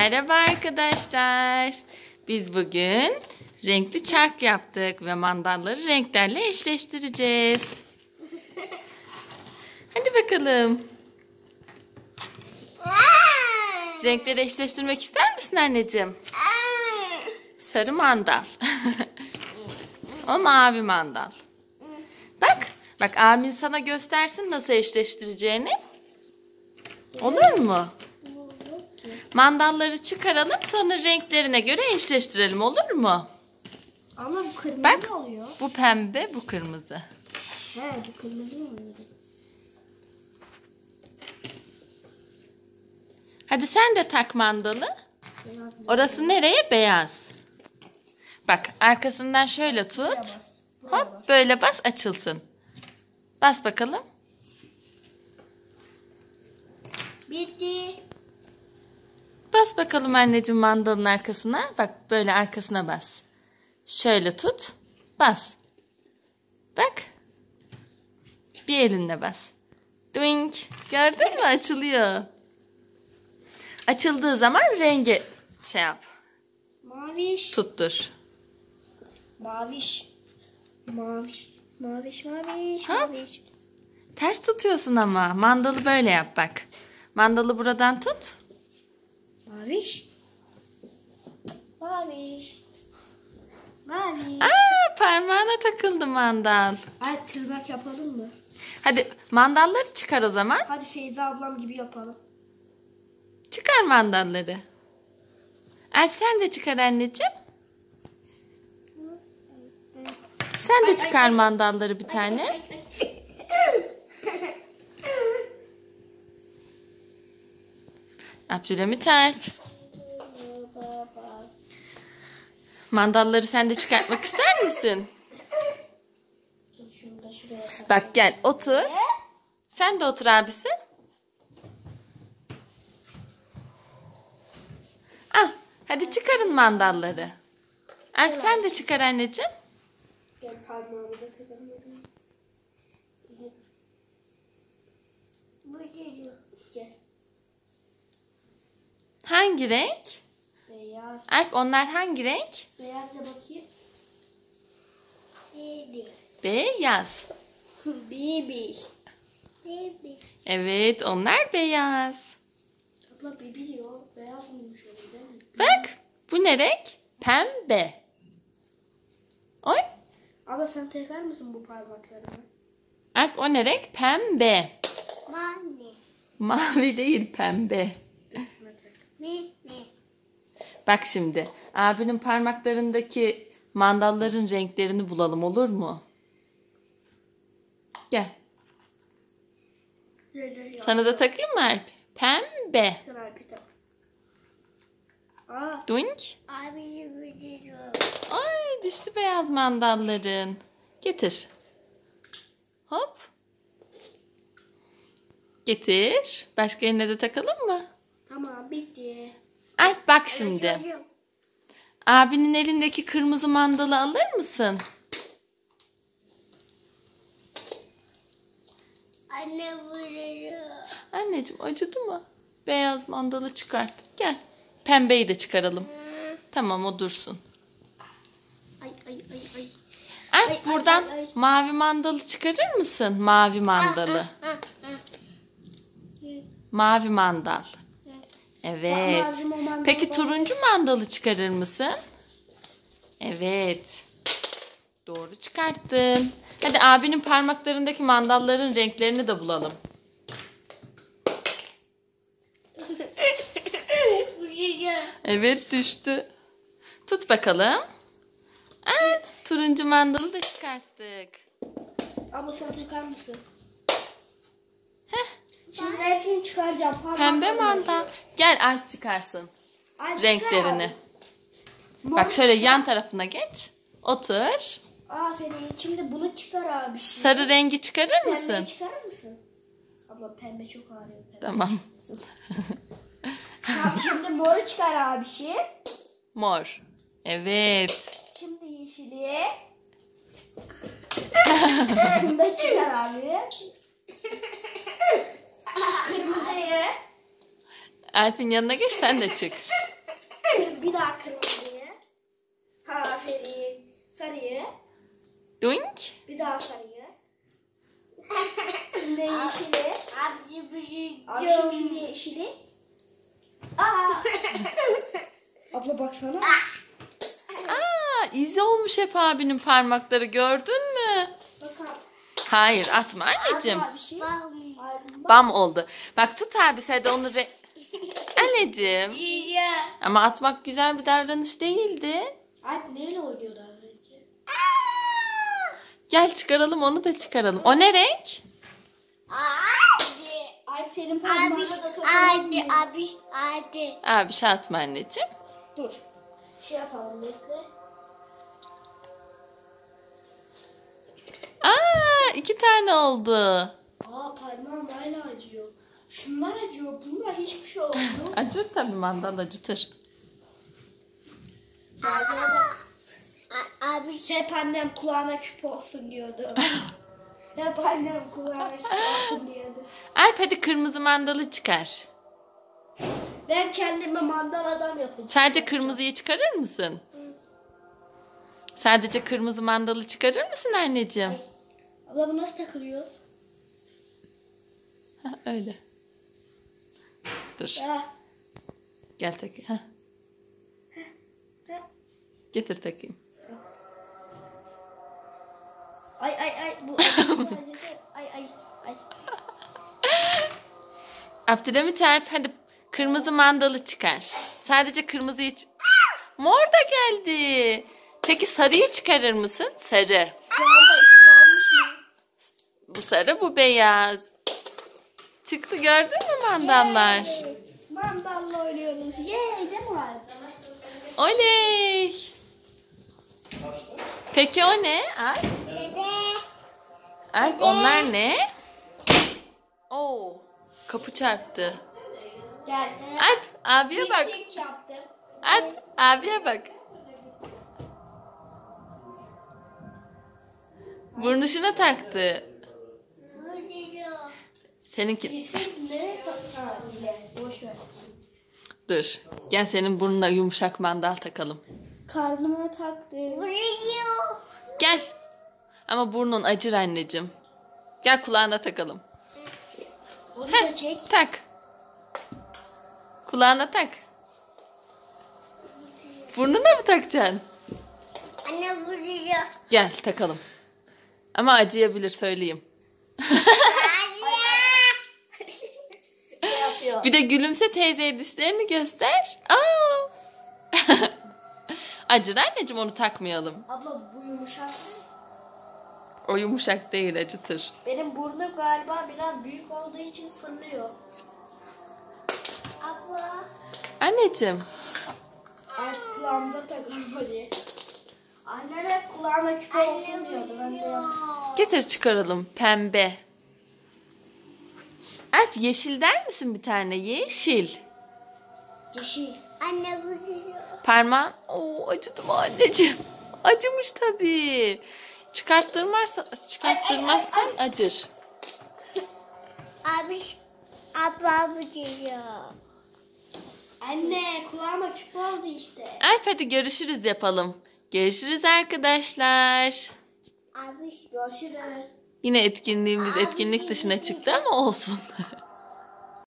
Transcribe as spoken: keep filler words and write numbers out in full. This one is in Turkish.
Merhaba arkadaşlar. Biz bugün renkli çark yaptık ve mandalları renklerle eşleştireceğiz. Hadi bakalım. Renkleri eşleştirmek ister misin anneciğim? Sarı mandal. O mavi mandal. Bak, bak abin sana göstersin nasıl eşleştireceğini. Olur mu? Mandalları çıkaralım, sonra renklerine göre eşleştirelim, olur mu? Ama bu kırmızı Bak, oluyor. bu pembe, bu kırmızı. He, bu kırmızı mı oluyor? Hadi sen de tak mandalı. Orası nereye? Beyaz. Bak, arkasından şöyle tut. Hop, böyle bas, açılsın. Bas bakalım. Bitti. Bas bakalım anneciğim mandalın arkasına. Bak, böyle arkasına bas. Şöyle tut. Bas. Bak. Bir elinle bas. Doink. Gördün mü? Açılıyor. Açıldığı zaman rengi şey yap. Maviş. Tuttur. Maviş. Maviş. Maviş, maviş, Ha? maviş. Ters tutuyorsun ama. Mandalı böyle yap bak. Mandalı buradan tut. Maviş. Maviş. Maviş. Aa, parmağına takıldı mandal. Ay, tırnak yapalım mı? Hadi mandalları çıkar o zaman. Hadi Feyza ablam gibi yapalım. Çıkar mandalları. Alp sen de çıkar anneciğim. Sen de çıkar mandalları bir tane. Abdülhamit Alp. Mandalları sen de çıkartmak ister misin? Şunu da şuraya tak. Bak gel otur. Sen de otur abisi. Ah, hadi çıkarın mandalları. Alp sen de çıkar anneciğim. Gel parmağımı da takalım. Bu geliyor. Gel. Hangi renk? Beyaz. Alp onlar hangi renk? Beyaz da bakayım. Baby. Beyaz. Baby. Baby. Evet onlar beyaz. Abla baby diyor. Beyaz mıymış öyle değil mi? Bak bu ne renk? Pembe. Oy. Abla sen tekrar mısın bu parmaklarımı? Alp o ne renk? Pembe. Mavi. Mavi değil pembe. Ne? Ne? Bak şimdi abinin parmaklarındaki mandalların renklerini bulalım, olur mu? Gel. Sana da takayım mı Alp? Pembe. Sen Alp'i tak. Aa. Dunk. Abi gibi. Ay düştü beyaz mandalların. Getir. Hop. Getir. Başka yerine de takalım mı? Tamam bitti. Alp bak şimdi. Abinin elindeki kırmızı mandalı alır mısın? Anne vuruyor. Anneciğim acıdı mı? Beyaz mandalı çıkarttık. Gel. Pembeyi de çıkaralım. Tamam o dursun. Ay ay ay ay. Alp Ay, buradan ay, ay. mavi mandalı çıkarır mısın? Mavi mandalı. Ha, ha. Mavi mandal. Evet. Mavi mandal Peki var. turuncu mandalı çıkarır mısın? Evet. Doğru çıkarttın. Hadi abinin parmaklarındaki mandalların renklerini de bulalım. Evet düştü. Tut bakalım. Aa, turuncu mandalı da çıkarttık. Abla sen takar mısın? Heh, Şimdi hepsini çıkaracağım. pembe Parmaklarımı mandal. açıyorum. Gel Alp çıkarsın Ay, renklerini. çıkar. Bak şöyle yan tarafına geç. Otur. Aferin. Şimdi bunu çıkar abi. Sarı rengi çıkarır mısın? Pembeyi çıkarır mısın? Abla pembe çok ağrıyor. Pembe. Tamam. Tamam, şimdi moru çıkar abişi. Mor. Evet. Şimdi yeşili. Bunu da çıkar abi. Kırmızıyı. Alp'in yanına geç sen de çık. Bir daha kırmızıyı. Aferin. Sarıyı. Doink. Bir daha sarıyı. Şimdi yeşili. Abi şimdi yeşili. Aa. Abla baksana. Aa, izi olmuş hep abinin parmakları, gördün mü? Bakalım. Hayır, atma anneciğim. Abi bir şey. Bam oldu. Bak tut abi, sen de onu re... Anneciğim. Ama atmak güzel bir davranış değildi. Alp neyle oynuyordu az önce? Gel çıkaralım, onu da çıkaralım. O ne renk? Alp senin parmağına da topladım. Abi, abi, abi. Abi şey atma anneciğim. Dur. Şey yapalım bekle. Aa, iki tane oldu. Aa parmağım hala acıyor. Şunlar acıyor. Bunlar hiçbir şey olmuyor. Acır tabii, mandal acıtır. Abi hep annem kulağına küp olsun diyordu. Hep annem kulağına küp olsun diyordu. Alp hadi kırmızı mandalı çıkar. Ben kendime mandal adam yapacağım. Sadece kırmızıyı çıkarır mısın? Sadece kırmızı mandalı çıkarır mısın anneciğim? Abla bu nasıl takılıyor? Ha, öyle. Dur. Ha. Gel takayım. Ha. Getir takayım. Ay ay ay bu acıdı, ay ay ay. Abdülhamit Alp hadi kırmızı mandalı çıkar. Sadece kırmızıyı ç- Mor da geldi. Peki sarıyı çıkarır mısın? Sarı. Şu anda iç kalmış mı? Bu sarı, bu beyaz. Çıktı, gördün mü mandallar? Yay! Mandalla oynuyoruz. Yay değil mi abi? Oley. Peki o ne? Alp? Alp onlar ne? Oo, kapı çarptı. Geldi. Alp abiye bak. Tik yaptım. Alp abiye bak. Burnuşuna taktı. Seninki. Tik ne? Ha dile. Boş ver. Dur. Gel senin burnuna yumuşak mandal takalım. Karnıma taktım. Gel. Ama burnun acır anneciğim. Gel kulağına takalım. Onu Heh, da çek. tak. Kulağına tak. Burnuna mı takacaksın? Anne vuruyor. Gel takalım. Ama acıyabilir, söyleyeyim. Ne yapıyor? Bir de gülümse teyzeye, dişlerini göster. Aa! Acır anneciğim, onu takmayalım. Abla bu yumuşak. O yumuşak değil, acıtır. Benim burnum galiba biraz büyük olduğu için fırlıyor. Abla. Anneciğim. Artık kulağımıza takalım hadi. Annem hep kulağına küpe olsun diyordu. Ben de yaptım. Getir çıkaralım. Pembe. Alp yeşil der misin bir tane? Yeşil. Yeşil. Anne vuruyor. Parmağın. Oo, acıdı mı anneciğim? Acımış tabii. Çıkarttırmazsan, çıkarttırmazsan acır. Abi, abla vuruyor. Anne kulağıma küpe oldu işte. Alp hadi görüşürüz yapalım. Görüşürüz arkadaşlar. Abi, Görüşürüz. Yine etkinliğimiz etkinlik dışına çıktı ama olsun.